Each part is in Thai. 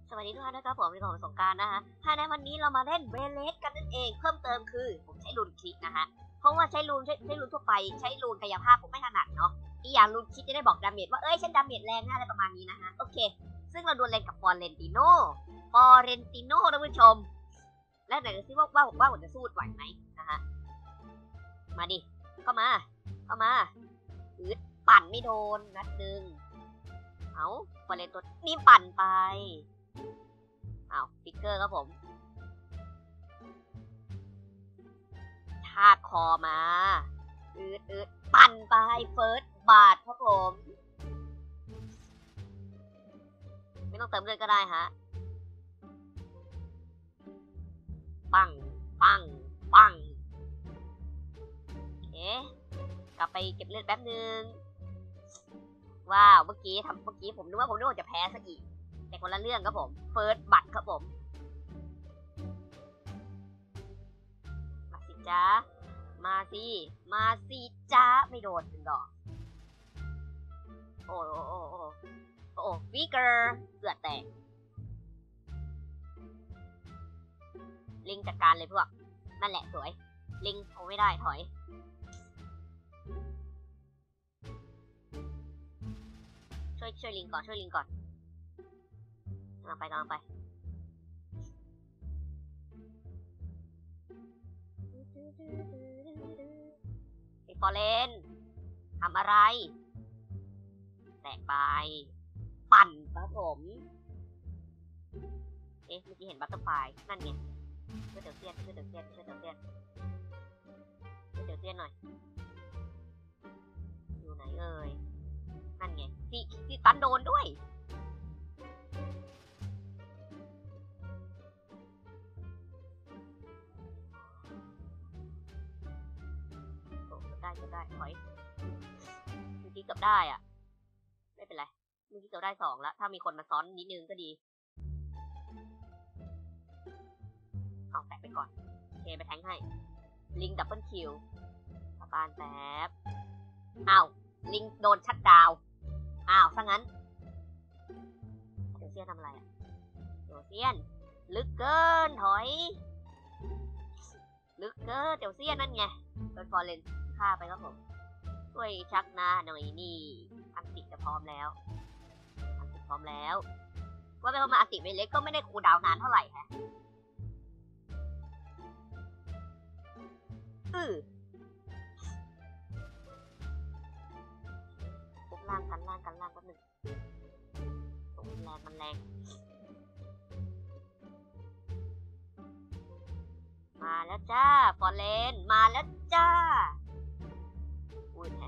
สวัสดีทุกท่านนะครับผมมีของสงกรานต์นะคะในวันนี้เรามาเล่นเวเลสกันนั่นเองเพิ่มเติมคือผมใช้รูนคลิกนะคะเพราะว่าใช้รูนทั่วไปใช้รูนกายภาพผมไม่ถนัดเนาะอีกอย่างรูนคลิกจะได้บอกดาเมจว่าฉันดาเมจแรงนะอะไรประมาณนี้นะคะโอเคซึ่งเราดวลเล่นกับฟอเรนติโน่ท่านผู้ชมและไหนดูซิว่าผมจะสู้ไหวไหมนะคะมาดิเข้ามาปั่นไม่โดนนัดนึงเอาฟอเรนตัวนี้ปั่นไปฟิกเกอร์ครับผมชากคอมาปั่นไปเฟิร์สบาทครับผมไม่ต้องเติมเลือดก็ได้ฮะปังโอเคกลับไปเก็บเลือดแป๊บนึงว้าวเมื่อกี้ผมนึกว่าจะแพ้ซะอีกแต่คนละเรื่องครับผมเฟิร์สบัตครับผมมาสิจ้ามาสิจ้าไม่โดนหนึ่งดอกโอ้ฟิกเกอร์เกือบแตกลิงจัดการเลยพวกนั่นแหละสวยลิงเอาไม่ได้ถอยช่วยลิงก่อนกำลังไปไอ้ฟอเรนทำอะไรแตกไปปั่นครับผมเมื่อกี้เห็นบัตเตอร์ไฟนั่นไงช่วยเต๋อเซียนหน่อยอยู่ไหนเอ่ยนั่นไงที่ตันโดนด้วยได้ถอยเมื่อกี้เกือบได้อะไม่เป็นไรเมื่อกี้เกือบได้2แล้วถ้ามีคนมาซ้อนนิดนึงก็ดีเอาแตะไปก่อนโอเคไปแทงให้ลิงดับเบิลคิวประปานแป๊บลิงโดนชัดดาวซะงั้นเดี๋ยวเซียนทำอะไรเดี๋ยวเซียนลึกเกินถอยลึกเกินเดี๋ยวเซียนนั่นไงโดนฟอร์เรนฆ่าไปครับผมช่วยชักนะหน่อยนี่อันติจะพร้อมแล้วว่าไปพอมาอันติเวเล็กก็ไม่ได้คูลดาวน์นานเท่าไหร่ฮะล่างกันก็หนึ่งมันแรงมาแล้วจ้าฟอร์เรนมาแล้วจ้าอุ้ย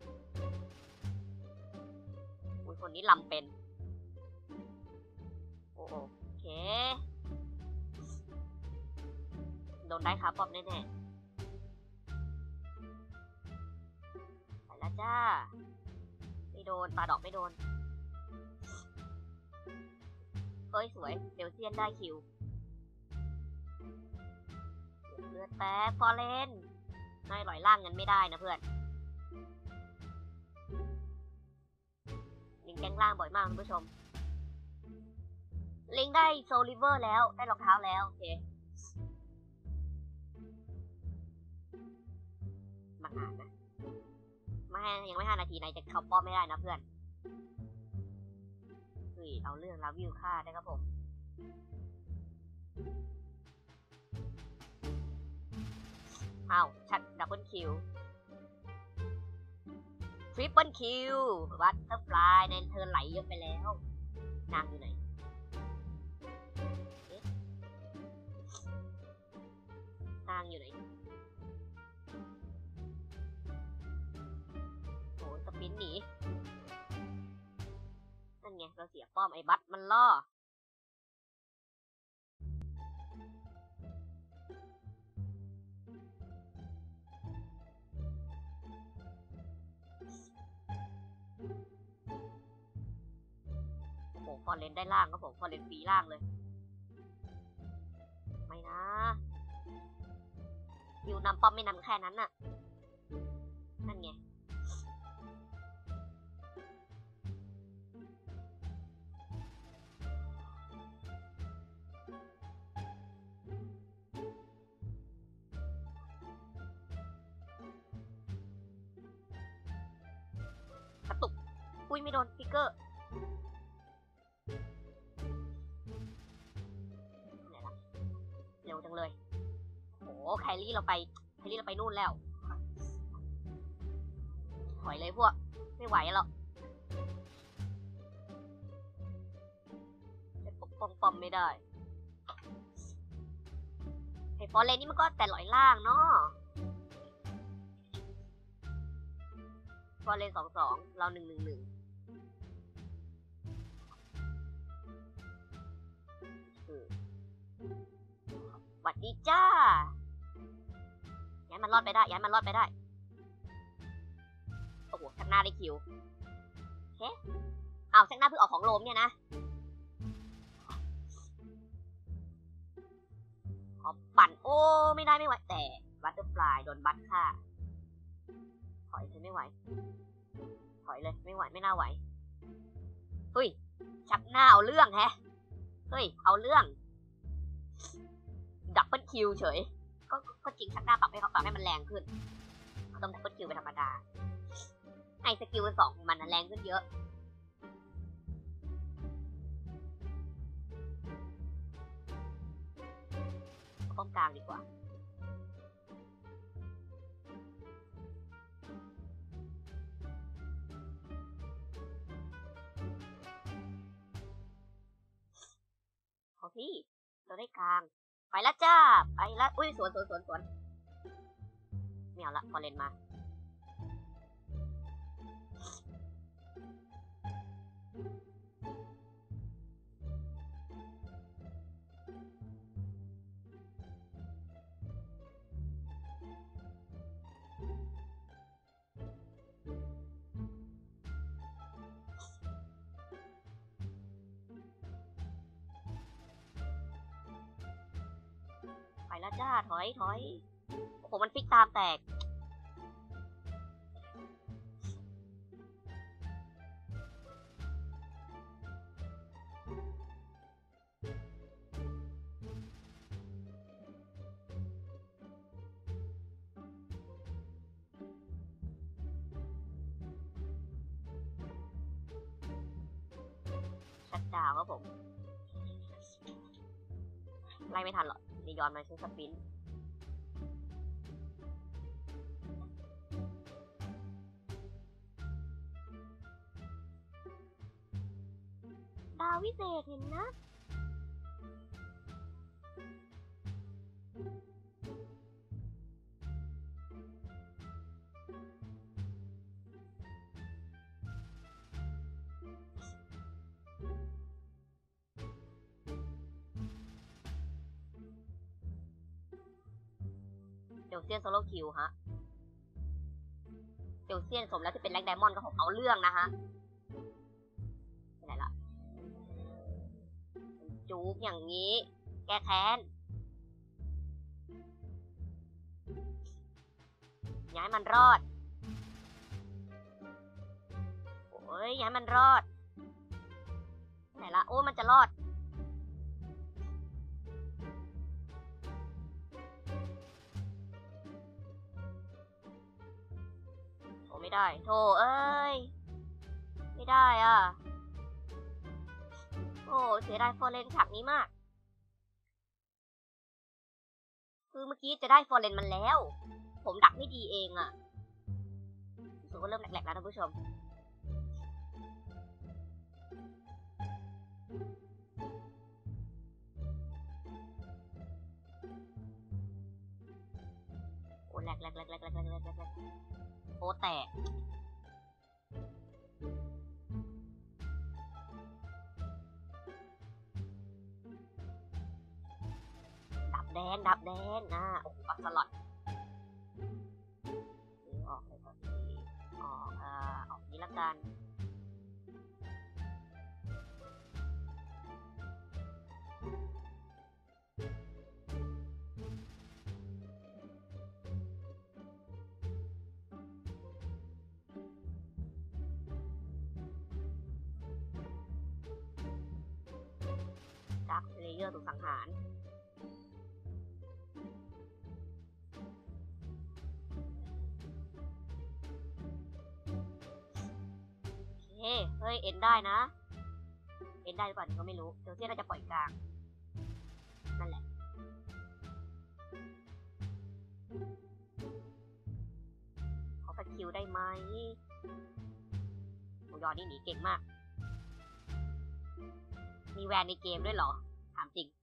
คนนี้ลำเป็นโอเคโดนได้ครับป๊อบแน่ๆไปแล้วจ้าไม่โดนปลาดอกไม่โดนสวยเดี๋ยวเซียนได้คิวเลือดแตกฟอร์เรนนายหลอยล่างกันไม่ได้นะเพื่อนลิงแกงล่างบ่อยมากคุณผู้ชมลิงได้โซลิเวอร์แล้วได้รองเท้าแล้วโอเคมันนานนะยังไม่5 นาทีนายจะเข้าป้อมไม่ได้นะเพื่อนเอาเรื่องวิวฆ่าได้ครับผมชัดดับเบิลคิวทริปเปิลคิววัตเตอร์ฟลายในเทิร์นไหลเยอะไปแล้วนางอยู่ไหนสปินหนีนั่นไงเราเสียป้อมไอ้บัตมันล่อฟอร์เรนได้ล่างครับผมฟอร์เรนฟรีล่างเลยไม่นะคิวนำป้อมไม่นำแค่นั้นน่ะนั่นไงอุ้ยไม่โดนฟิกเกอร์ไหนล่ะเร็วจังเลยโอ้แครี่เราไปนู่นแล้วถอยเลยพวกไม่ไหวหรอกจะปกป้องปอมไม่ได้ไอ้ฟอร์เรนนี่มันก็แต่หลอยล่างเนาะฟอร์เรน2-2เรา1-1-1หวัดดีจ้าย้ายมันรอดไปได้โอ้โหชักหน้าได้คิวเฮ้เอาชักหน้าเพิ่งออกของโรมเนี่ยนะขอปั่นโอ้ไม่ได้ไม่ไหวแต่บัตเตอร์ฟลายโดนบัตค่ะถอยเลยไม่ไหวถอยเลยไม่ไหวไม่น่าไหวเฮ้ยชักหน้าเอาเรื่องแฮะเฮ้ยเอาเรื่องดับเบิลคิวเฉยก็จริงชักหน้าปรับให้มันแรงขึ้นต้องดับเบิลคิวเป็นธรรมดาไอสกิล2มันแรงขึ้นเยอะป้อมกลางดีกว่าเอาพี่เราได้กลางไปแล้วจ้าไปแล้วอุ้ยสวนไม่เอาละพอเลนมาไปแล้วจ้าถอยโอ้โหมันฟิกตามแตกชัดดาวครับผมไล่ไม่ทันหรอกนียอนมาใช้สปินดาววิเศษเห็นนะเดี๋ยวเซียนโซโล่คิวฮะเดี๋ยวเซียนสมแล้วที่เป็นแร็กไดมอนด์ก็ผมเอาเรื่องนะฮะไปไหนล่ะจู๊กอย่างนี้แก้แค้นย้ายมันรอดโอ้ยย้ายมันรอดไหนล่ะโอ้มันจะรอดโอ้ไม่ได้โธ่เอ้ยไม่ได้อ่ะโอ้เสียดายฟอร์เรนฉากนี้มากคือเมื่อกี้จะได้ฟอร์เรนมันแล้วผมดักไม่ดีเองอ่ะรู้สึกว่าเริ่มแหลกๆแล้วท่านผู้ชมโอ้แหลกโอ้แตกดับแดงโอ้โหปักสล็อตออกเลยครับออกนี้ละกันดักเลเยอร์ถูกสังหารโอเคเฮ้ยเอ็นได้นะเอ็นได้หรือเปล่าก็ไม่รู้เซลเซียสน่าจะปล่อยกลางนั่นแหละเขาสกิลได้ไหมโอยอนนี่หนีเก่งมากมีแวนในเกมด้วยเหรอถามจริง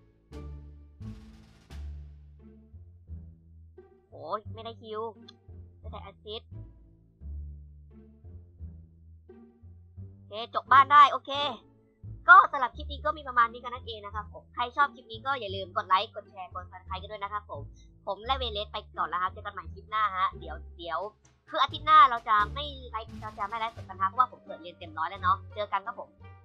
โอ้ยไม่ได้คิวไม่ได้แอสซิสต์โอเคจบบ้านได้โอเคก็สำหรับคลิปนี้ก็มีประมาณนี้กันนั่นเองนะครับผมใครชอบคลิปนี้ก็อย่าลืมกดไลค์กดแชร์กดซับสไครต์กันด้วยนะครับผมและเวเลสไปก่อนแล้วครับเจอกันใหม่คลิปหน้าฮะเดี๋ยวคืออาทิตย์หน้าเราจะไม่ไลฟ์สดกันฮะเพราะว่าผมเปิดเรียนเต็มร้อยแล้วเนาะเจอกันครับผม